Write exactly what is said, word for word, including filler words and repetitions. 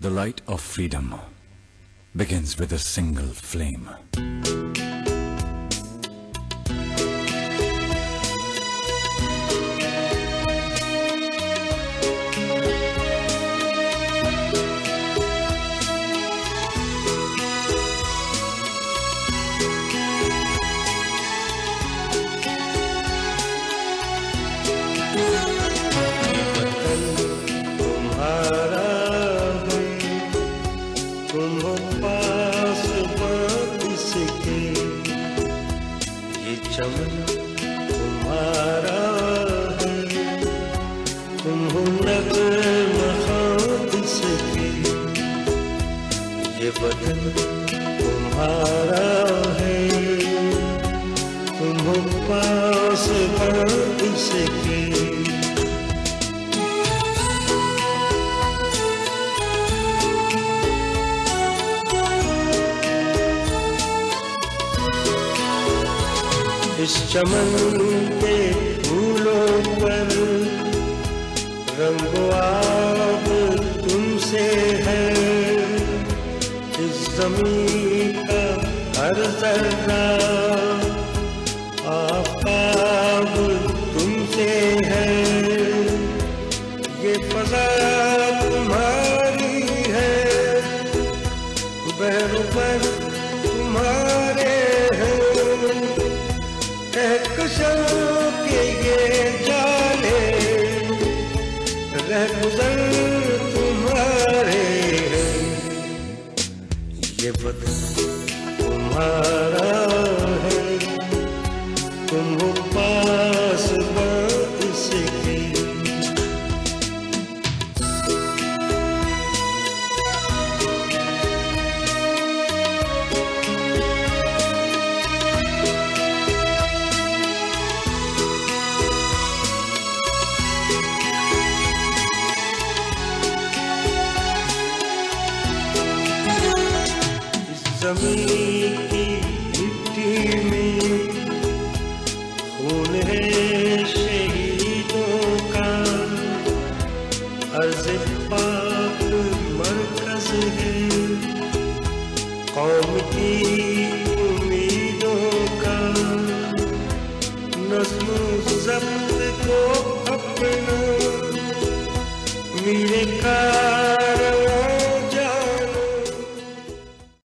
The light of freedom begins with a single flame. चमन तुम्हारा है, तुम हो नग़्मा खादिस की, ये बदन तुम्हारा है, तुम हो पास बारिश की। इस चमन के फूलों पर रंगो आब तुमसे है, इस ज़मीन का हर ज़र्रा आफ़ताब तुमसे है, ये फ़ज़ा तुम्हारी है, बहरों पर तुम्हारे कहकशां के ये जाले, रहगुज़र तुम्हारे हैं, ये बदन तुम्हारा है, तुम हो पास बारिश की। ज़मीन की मिट्टी में खून है शहीदों का, अर्ज़ पाक मरकज़ है, कौम की उम्मीदों का, नज़्म ज़ब्त को अपना मेरे का